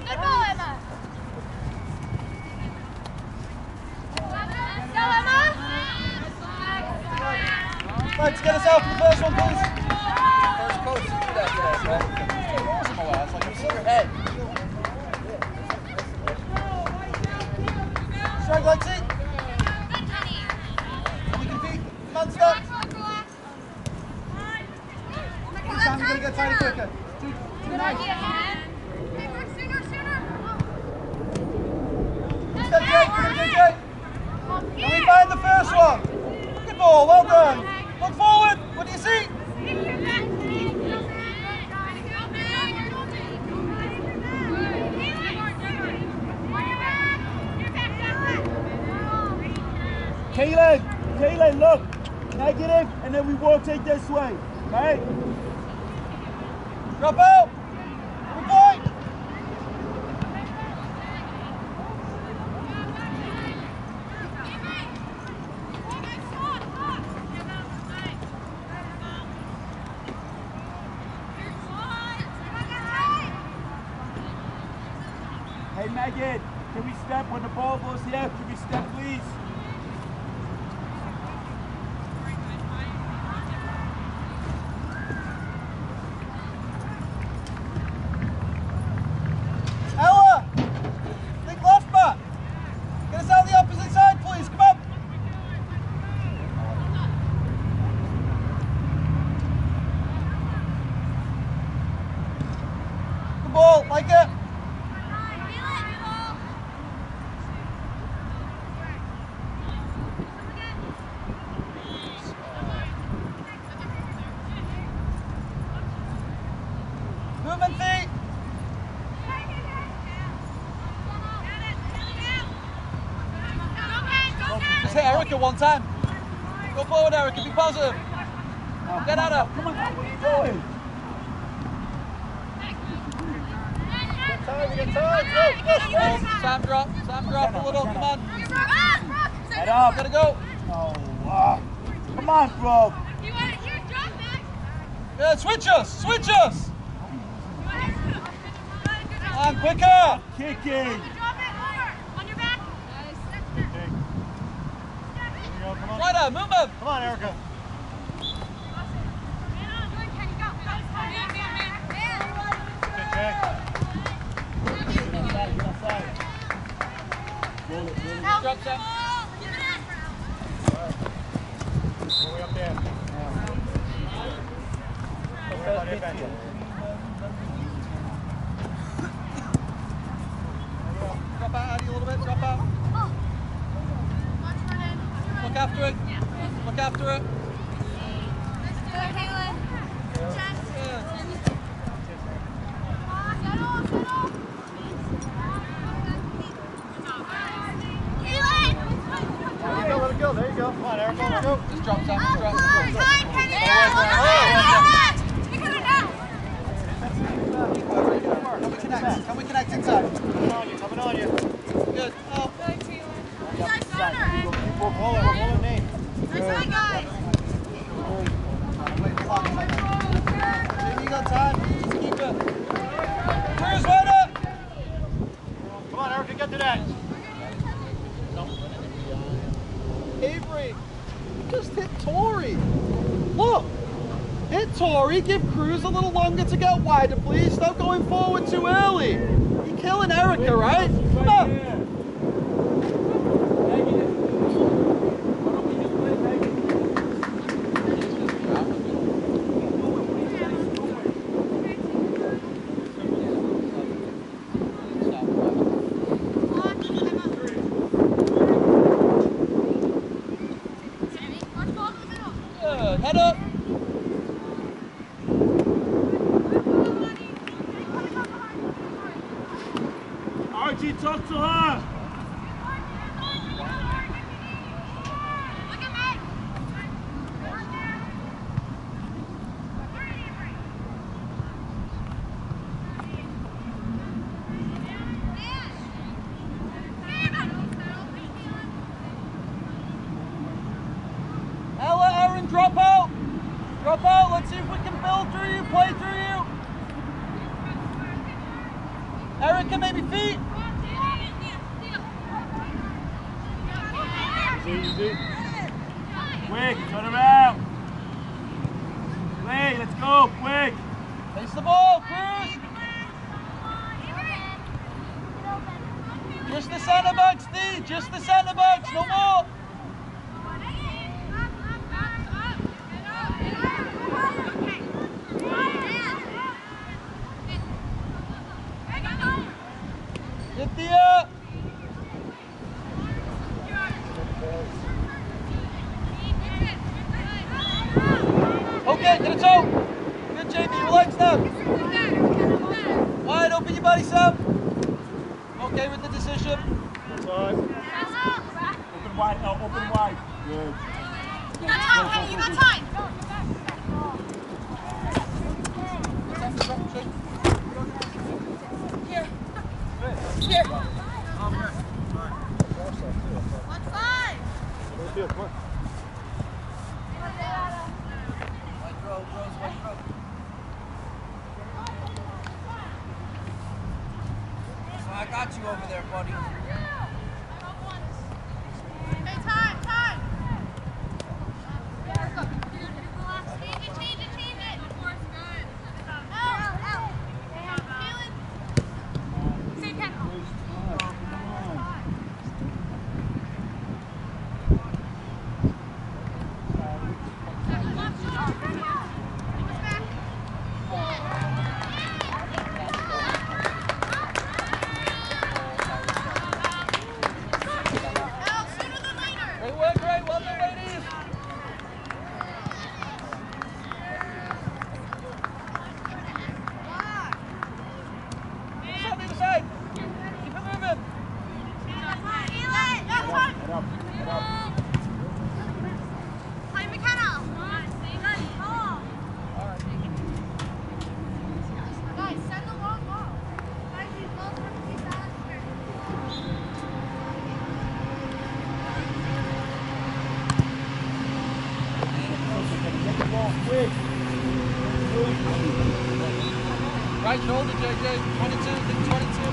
Good ball, Emma. Go, Emma. Let's get us out for the first one, please. First coach to do that today, bro. It's like you see your head. Strike, Lexi. Can we compete? Come on, stop. This time we're going to get tighter quicker. Too nice. Step, Jake. Come on, Jake. Can we find the first one? Good ball. Well done. Look forward. What do you see? Kaylin, look, negative, and then we rotate this way, right? Drop out. Good point. Hey, Megan, can we step when the ball goes here? Can we step, please? Like it. Movement feet. Just hit Erica one time. Go forward, Erica. Be positive. Get at her. Come on, what are you doing? Sam drop a little, come on. Head up. Gotta go. Oh, wow. Come on, bro. Yeah, switch us. Come on, quicker. Kicking. Ryder, move. Come on, Erica. Good check. Drop, Sam. Way up there. Drop out, Addie, a little bit. Drop out. Look after it. Look after it. Let it go. There you go. Come on, Erica. Let it go. Just drop, Sam. Just drop. Can we connect inside? Coming on you. Good. Oh. We're pulling name. Jimmy, you got time. Just keep it. Cruz, right up. Come on, Erica, get to that. Avery, just hit Tori. Look. Hit Tori. Give Cruz a little longer to get wider, please. Stop going forward too early. You're killing Erica, right? Come on. Good. Head up. Archie, talk to her. Ella, Aaron, drop out. Drop out. Let's see if we can build through you, play through you. Erica, maybe feet. Easy. Quick, turn around. Play, let's go, quick. Face the ball, Cruz. Just the center box, D. Just the center box, no more. Get the Okay, get it out. Good, JB. Relax now. Wide open your body, Sam. Okay with the decision. That's all right. Open wide, open wide. Good. You got time, honey, you got time. Here. One side. Come on. I got you over there, buddy. Hey, time. Change it. Out. Same tempo. Right shoulder, JJ. 22, think 22.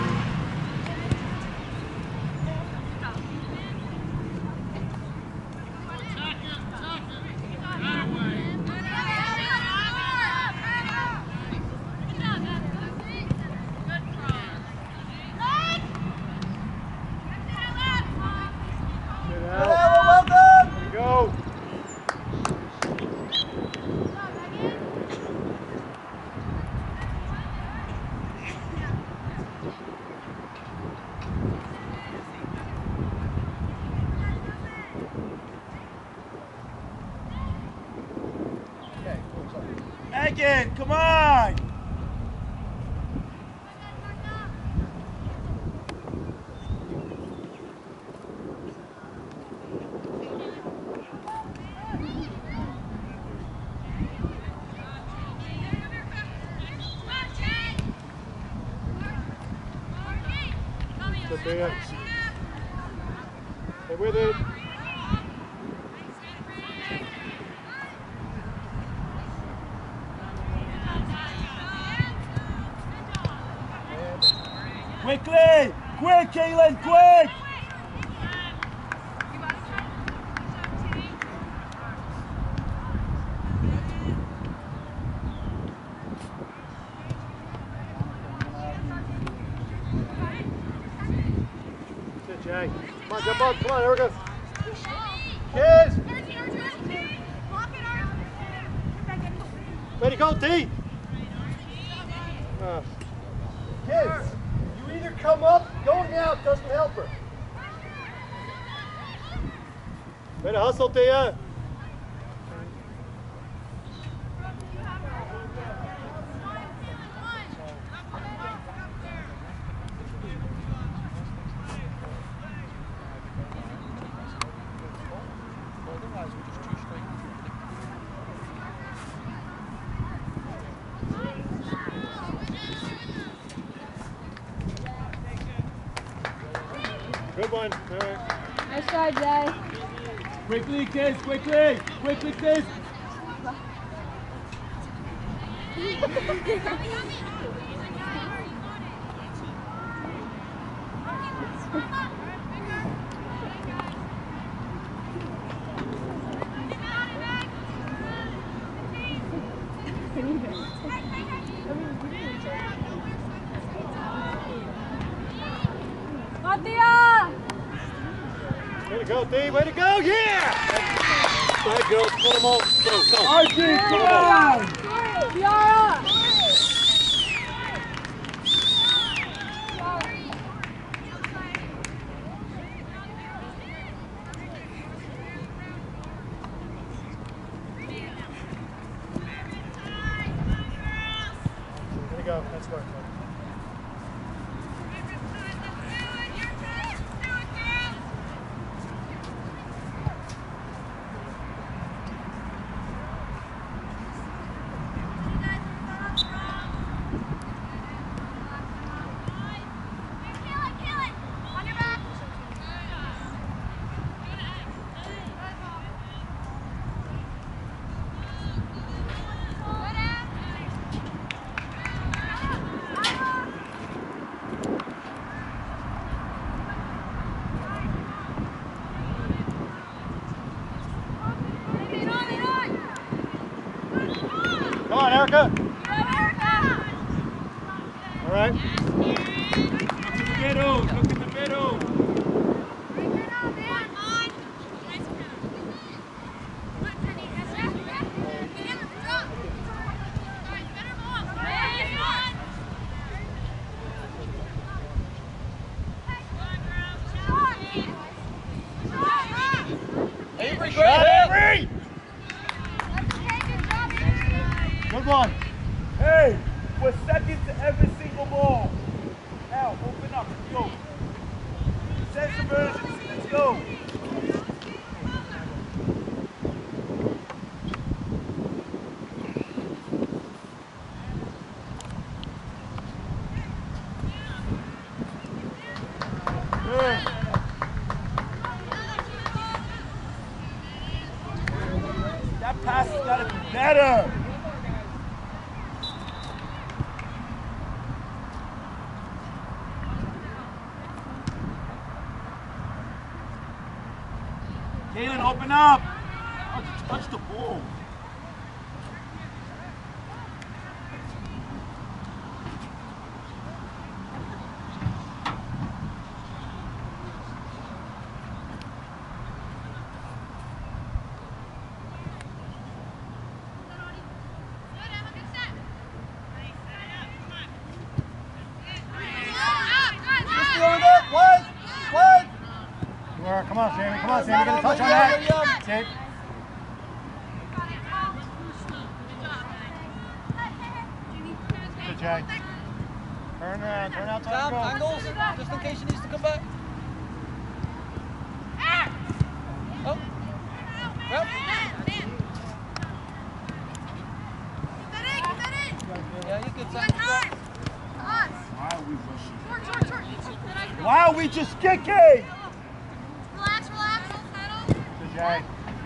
Megan, come on! Stay with it. Quickly! Quick, Kaylin, quick! Good, Jay. Come on, jump up. Come on, Erica. Kids! Ready, go, D! Kids, you either come up, going out doesn't help her. Ready to hustle, Thea. Good one. All right. Nice try, Jay. Quickly, kids, quickly! Quickly, kids! Way to go, D. Way to go. Yeah! Go ahead, girls. Pull them all. Go, go. RG, come on! Way to go. Nice work. Come on, Erica. All right. Look in the middle, look in the middle. Avery, Shot, great hit. Avery! Good one. Hey, we're second to every single ball. Now, open up, let's go. Sense of urgency, let's go. Good. That pass has got to be better. Kaylin, open up. Touch the ball. Come on, Sammy. Come on, Sammy. Get a touch on that. Sit. Good, Jay. Turn around. Turn outside. Tom, Go. angles, just in case he needs to come back. Oh. Yep. Yeah, you good, Tom. Why are we rushing? Short. Why are we just kicking? Relax. Good, Jay.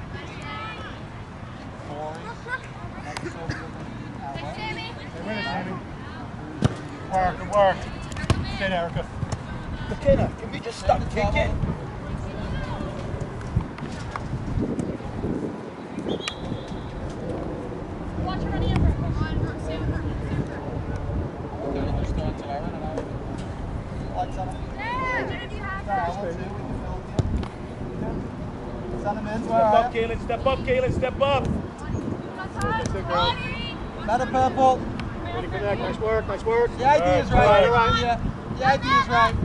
Sammy. Stay with it, Sammy. Good work. Stay there, Erica. McKenna, can we just stop kicking? Watch her running over. Come on, save her. Just go into Aaron and Aaron. Lights on him. Yeah, Jenny, do you have her? Send him in. Step up, Kaylin, step up, Kaylin, step up. That's it, girl. Better purple. Ready for that. Nice work. Nice work. The idea is right. All right. Yeah, the idea is right.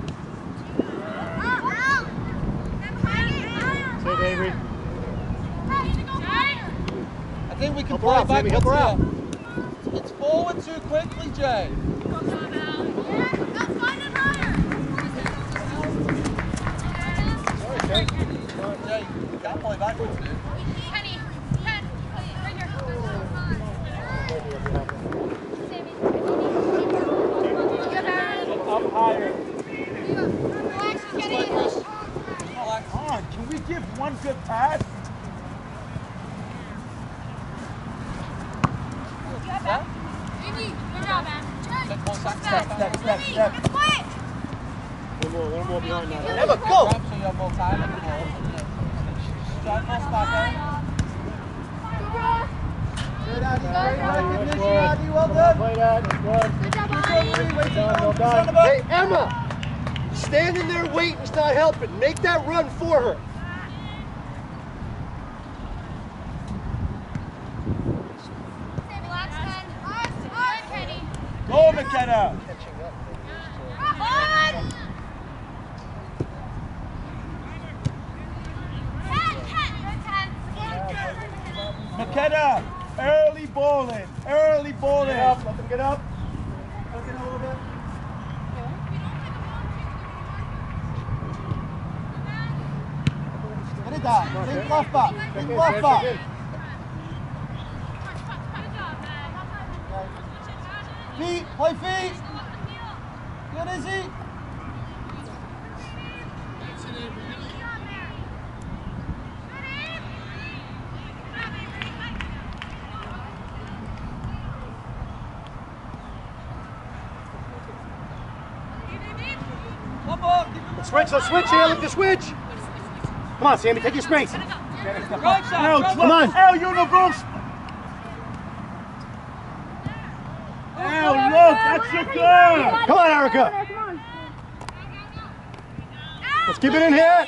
Save Avery. I think we can Help her play out, Sammy, help her out. backwards here. It's forward too quickly, Jay. All right, Jay. Jay, you can't play backwards, dude. Penny, Pen, right here. Up higher. Relax, she's getting it. Come on, can we give one good pass? Amy, good job, man. Step. Step. Quiet. A little more behind that. Emma, go! So you have more time on the ball. Drive full spot there. Good, Addy. Great recognition, Addy. Well Come on, done. play that. That's good. Good job, Good Bonnie. job, Marie. Wait till Well Bill done. on the ball. Hey, Emma! Standing there waiting is not helping. Make that run for her. Relax, Ken. Kenny. Go, McKenna. Catching up. McKenna, early bowling. Early bowling. Get up. Let them get up. Look in a little bit. Get it down. Think left back. Think left back. Feet. Play feet. Good, Izzy. Come on. Give him Let's switch here. Look to switch. Come on, Sammy. Take your space. right side. El, Right Come on. El, you're the boost. El, look, that's your girl. Come on, Erica. Let's keep it in here.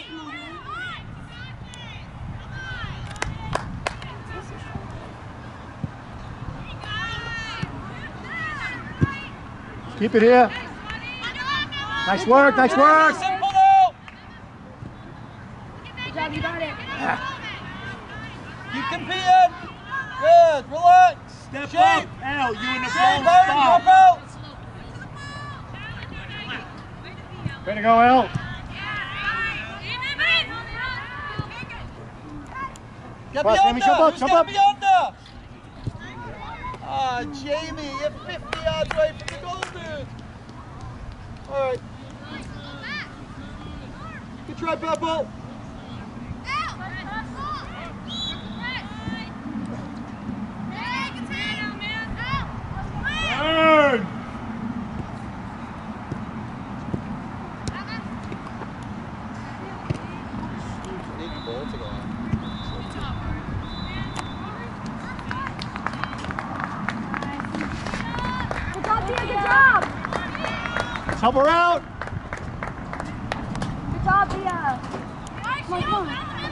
Keep it here. Nice work, nice work. Simple though. Good job, you got it. Keep competing. Good. Relax. Step Shape. up, El, you're in the Shape, wrong Byron. Drop spot. out. Way to go, El. Get Come on, beyond Sammy, jump her. up, Who's jump getting up. beyond her? Ah, Jamie, you're 50 yards away from the goal, dude. All right. Good try, Pebble. Turn. Good job, Tia. Good job. Let's help her out. Good job, Tia. Come on,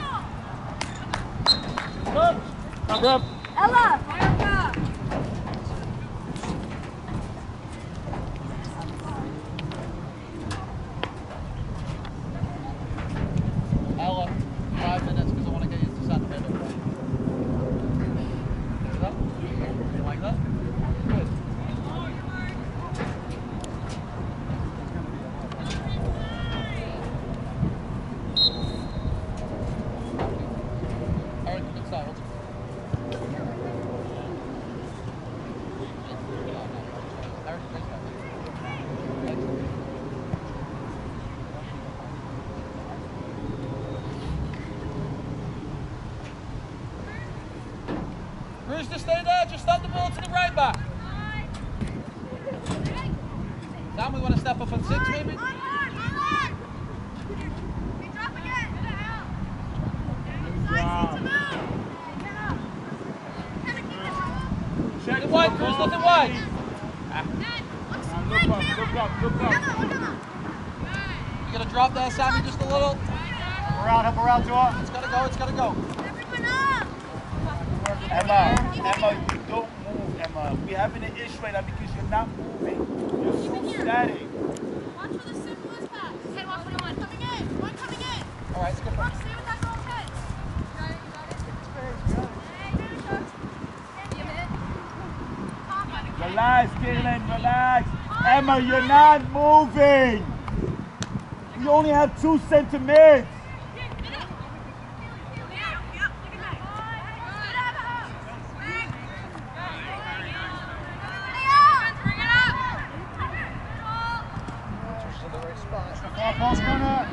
come on. Come on. Ella. Ella, 5 minutes because I want to get you to center middle. You like that? Good. Eric, good start. Eric, great start. Bruce, to stay there. Just stop the ball to the right back. Sam, we want to step up on 6, maybe? Nothing wide, Bruce, nothing wide. Look up. You gonna drop there, Sammy, just a little? Help her out, to her. It's gotta go, it's gotta go. Emma, you don't move, Emma. We're having an issue right now because you're not moving. You're so static. Watch for the simplest pass. Hey, watch 21. Coming in. One coming in. All right, skip Watch, it. stay with that girl's head. Got it, you got it. Hey, there you go. Give me a minute. Relax, Caitlin, relax. Emma, you're not moving. You only have 2 centimeters. Ball's corner.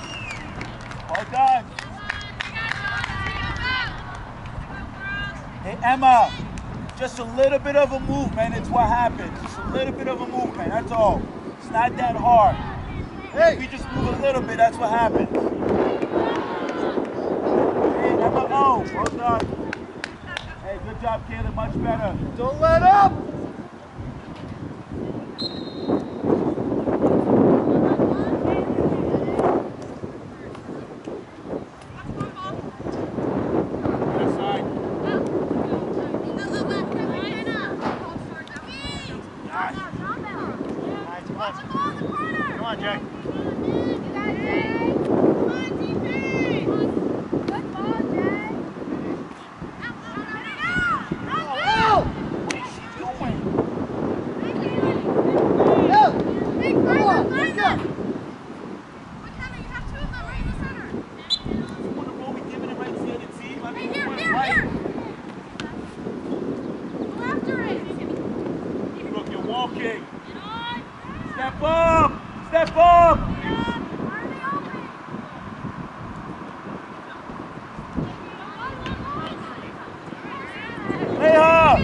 Well done. Hey, Emma, just a little bit of a movement, it's what happens. Just a little bit of a movement, that's all. It's not that hard. Hey, if we just move a little bit, that's what happens. Hey, Emma, oh, well done. Hey, good job, Caleb, much better. Don't let up! Come on, Jay. Walking. Step up! Step up! Play her!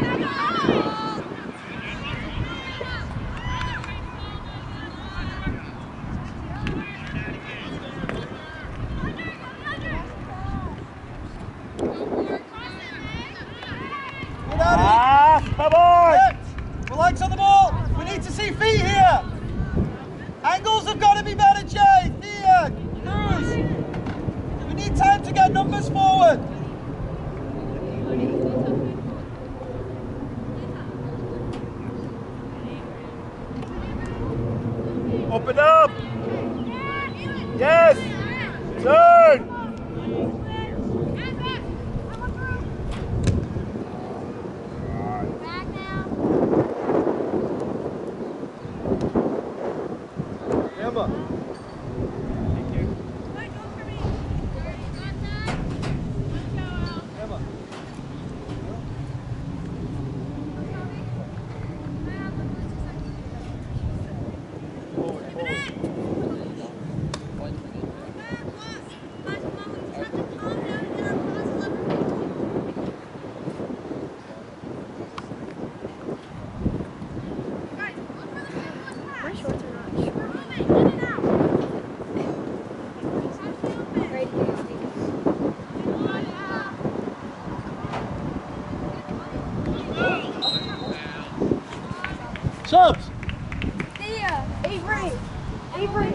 Come on! Relax on the ball. We need to see feet here. Angles have got to be better, Jay. Here, Cruz. We need time to get numbers forward. Open up! Yes! Turn! Emma. Emma. Subs! Avery! Avery!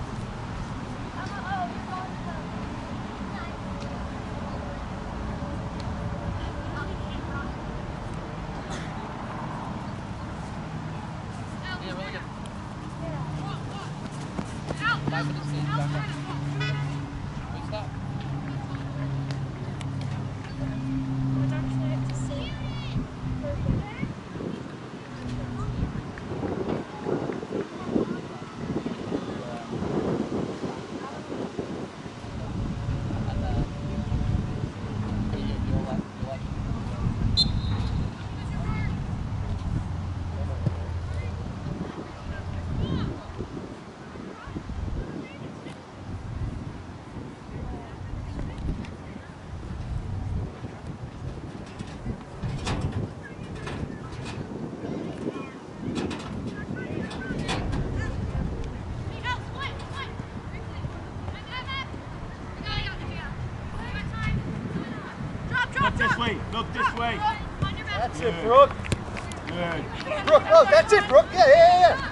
Look this way, look this way. That's it, Brooke. Good. Brooke, oh, that's it, Brooke. Yeah.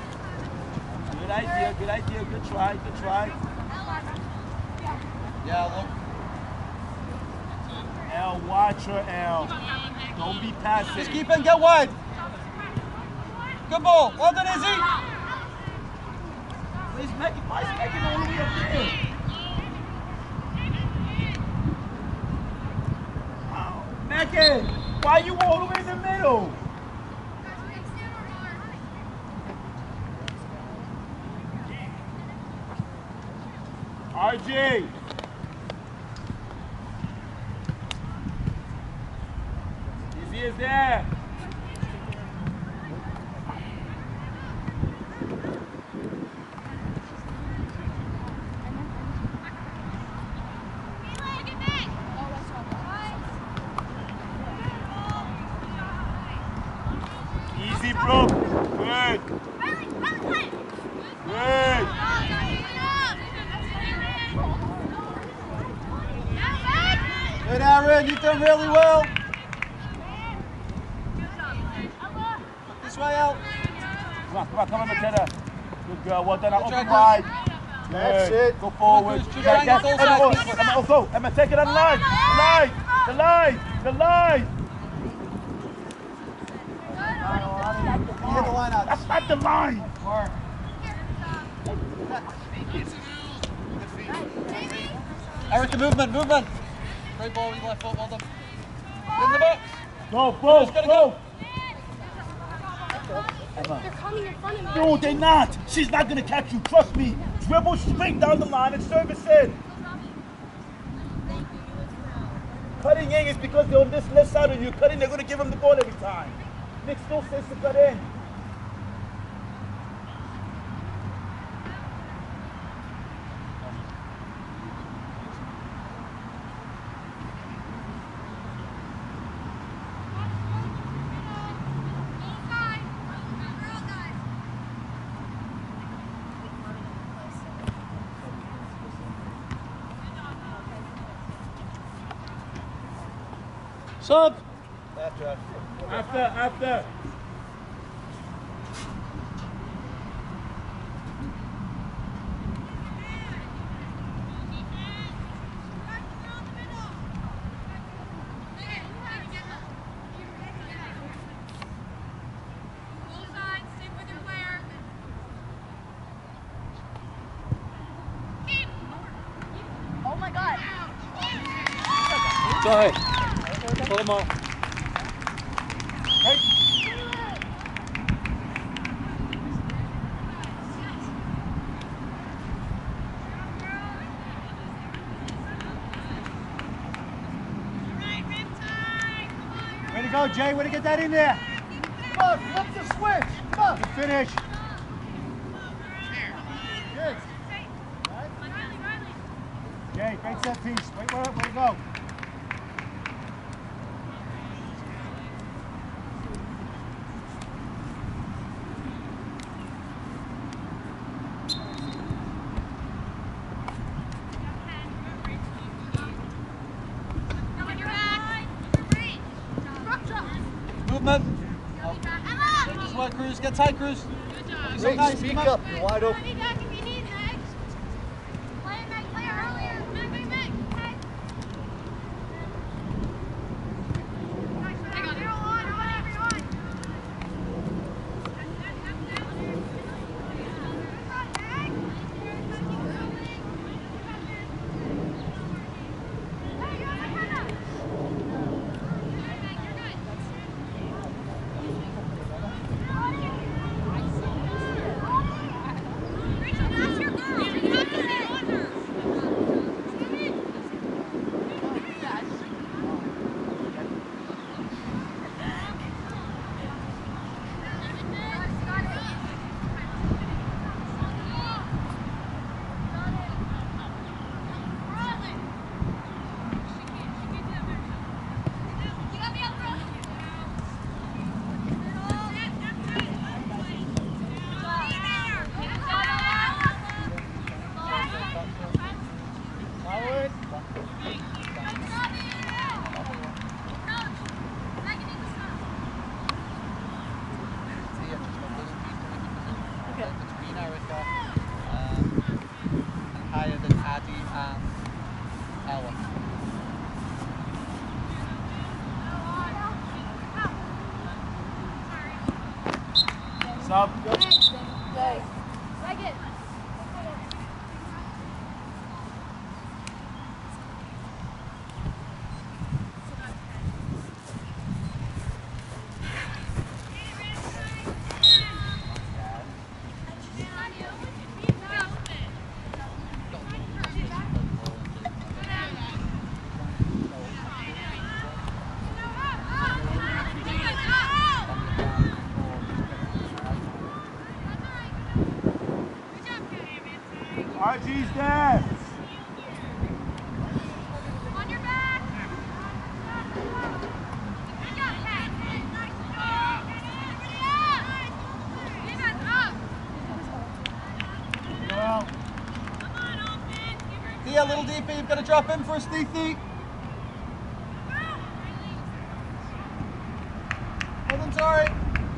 Good idea, good try, good try. Yeah, look. L, watch her, L. Don't be passive. Just keep and get wide. Good ball. Well done, Izzy. Why is Megan all the way up there? Megan, why are you all the way in the middle? RJ. Izzy is there. Drum. Good. Good. Good, Aaron. You've done really well. Look this way out. Come on, McKenna. Good girl. Well done. Open Good. wide. That's Good. it. Go forward. Good. Yeah, Triangle, Emma, go. Emma, take it on the line. The line. You hit the line out. That's not the line. Eric, movement. Great ball with your left foot, well done. In the box. Go. They're coming in front of me. No, they're not. She's not going to catch you. Trust me. Dribble straight down the line and service in. Cutting in is because they're on this left side of you. Cutting, they're going to give them the ball every time. Nick still says to cut in. Sub. After. Oh my God. Go ahead. Pull them off. Way to go, Jay. Way to get that in there. Come on, flip the switch. Come on. Good finish. Good. Jay, great set piece. Way to go. Movement. This way, Cruz. Get tight, Cruz. Wait, Nice. speak up. You're wide open. Sub. Second. Duffy, you've got to drop in for a Steethy. Well done, sorry.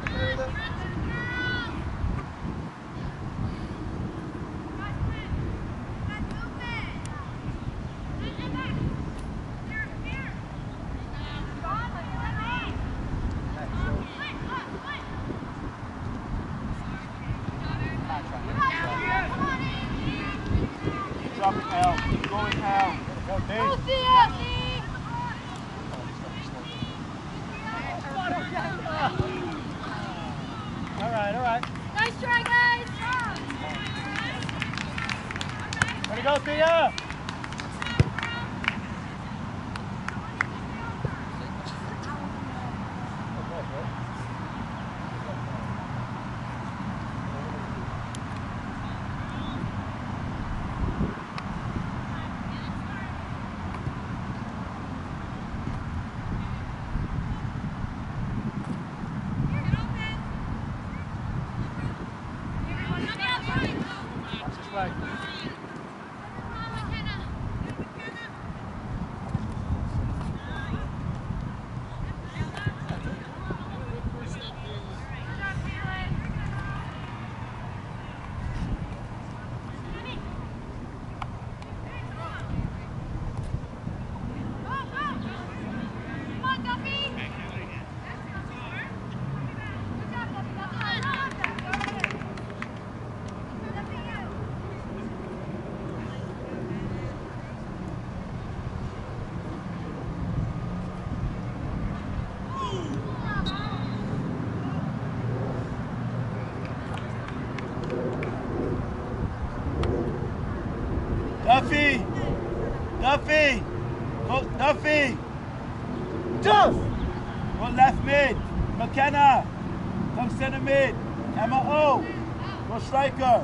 Dropping L. Keep going L. Go, Dave. All right. Nice try, guys! Way to go, Thea. Watch this way. Duffy! Go, Duffy! Duff! Go left mid. McKenna. Come center mid. Emma O. Go striker.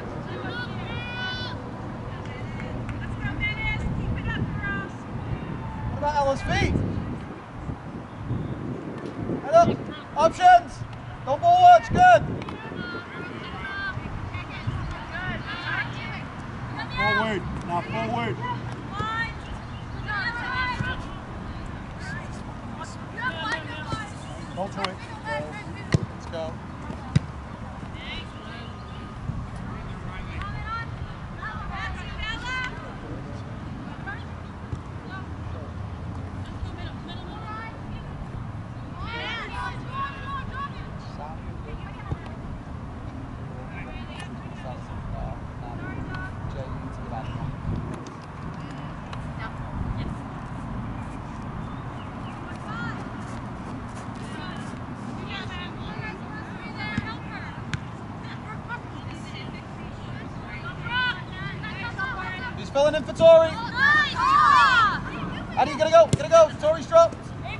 What about Ella's feet? Head up. Options. Don't ball watch. Good. Forward. Now forward. Go to it. Let's go. He's filling in for Tori. How do you gonna go? Gonna go. Tori's dropped.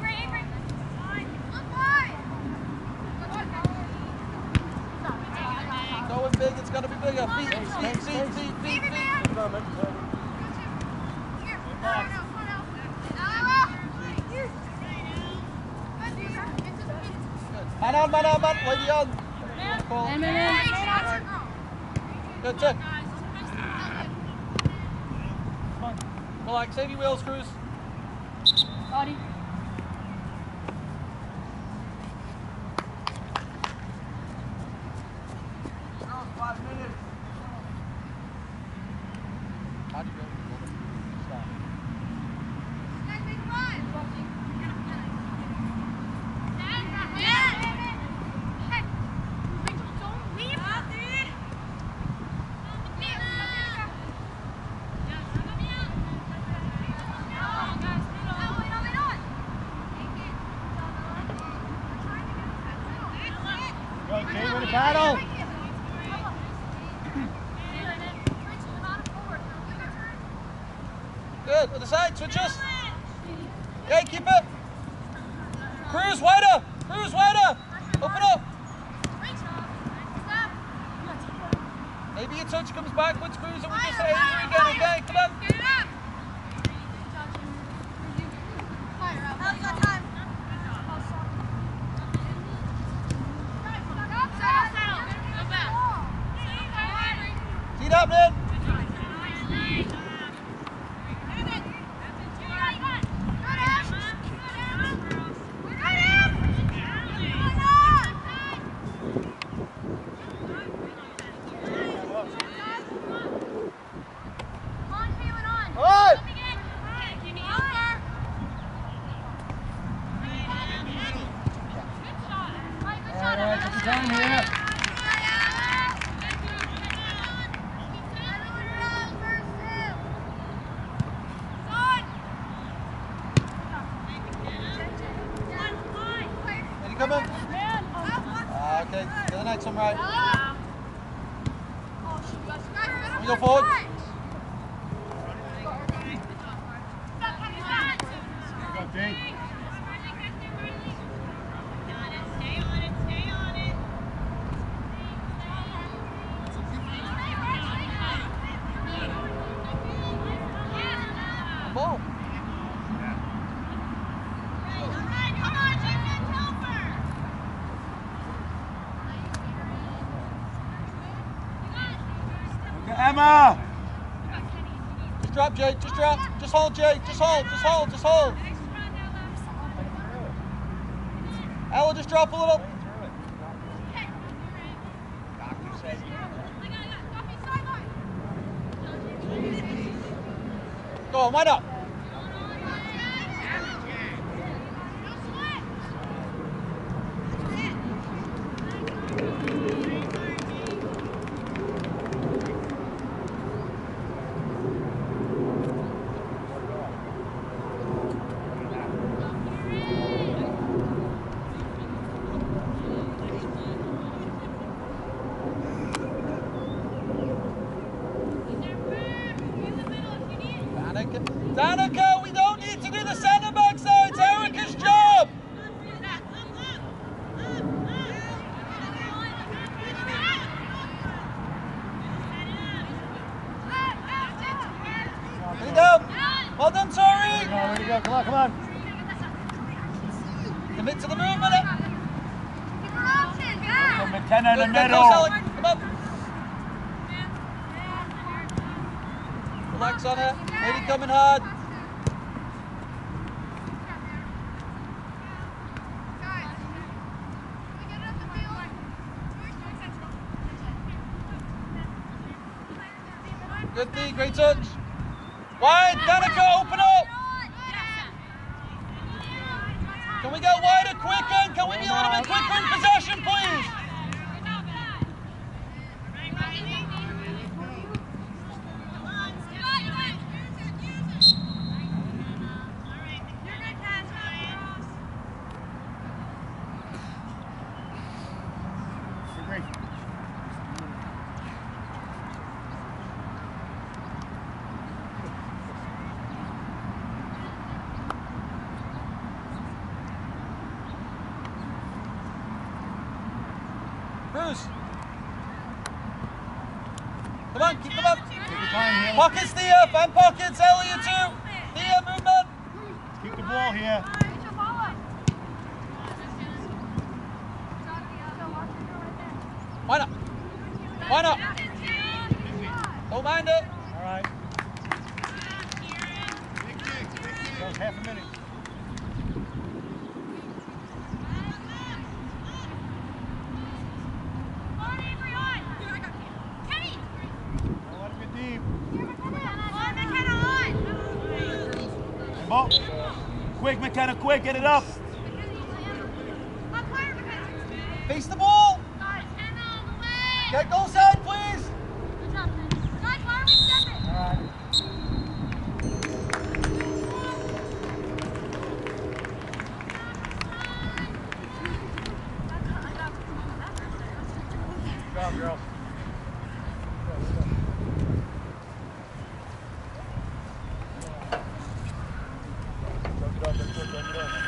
Going big. It's gonna be bigger. Feet. Man. Lady on. Good check. Relax, save your wheels, Cruz. Body. How do you go? Stop. Go, Dave, with the battle. Good. Other side, switches. Okay, keep it. Cruz, wider. Open up. Maybe a touch comes backwards, Cruz, and we'll just say it again, okay? Come on. Teed up, man. time here. Any coming? Okay, get the next one right. Can we go forward? Go, Dave. Ball. Okay, Emma. Just drop, Jay. Just drop. Just hold, Jay. Just hold. Just hold. Just hold. Ella, just drop a little. Go on, wind up. Danica, we don't need to do the centre backs though, it's Erica's job! There you go! Well done, Tori! Ready to go, come on, come on. Commit to the movement! McKenna in the Good, middle. go, Sally. Come on! Relax on it, lady coming hard. Good D, great touch. Wide, Danica, open up. Can we get wider quicker? Can we be a little bit quicker in possession, please? Bruce. Come on, keep them up. Take your time here. Pockets, Thea. Find pockets. Ellie, you too. Thea, movement. Keep the ball here. Why not? Why not? Don't mind it. All right. That was half a minute. Don't let him get deep. Ball. Quick, McKenna, quick, get it up. Face the ball. Get goal side, please. All right. Good job, girls. Choke it up, let's go, choke it up.